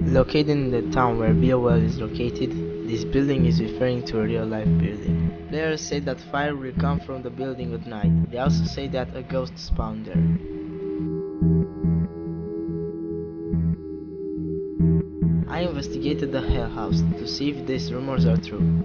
Located in the town where BOL is located, this building is referring to a real-life building. Players say that fire will come from the building at night. They also say that a ghost spawned there. I investigated the Hell House to see if these rumors are true.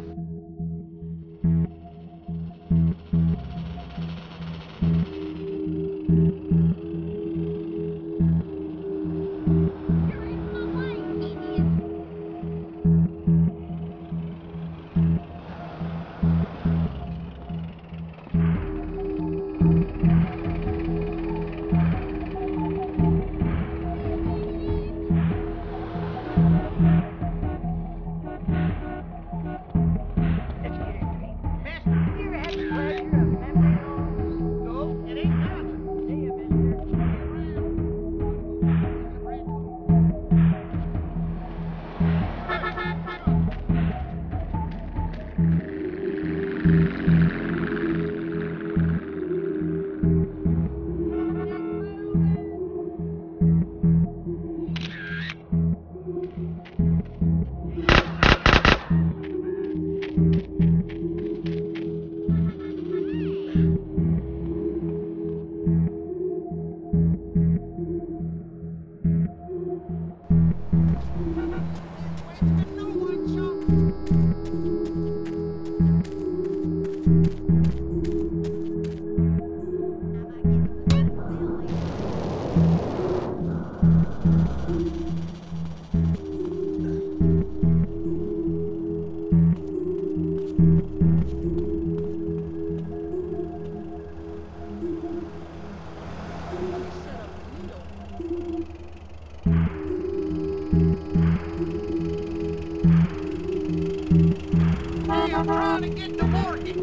I'm trying to get the mortgage.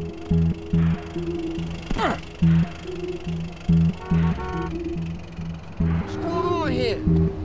What's going on here?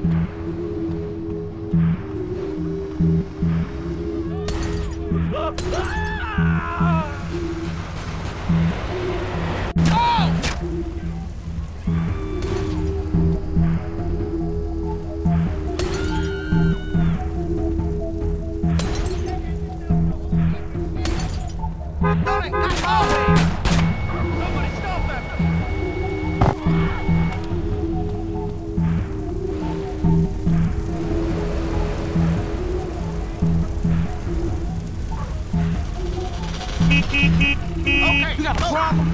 Okay, you got a problem?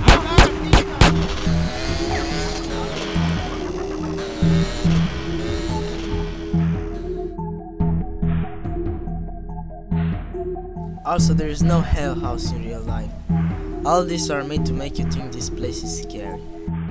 Also, there is no Hell House in real life. All these are made to make you think this place is scary.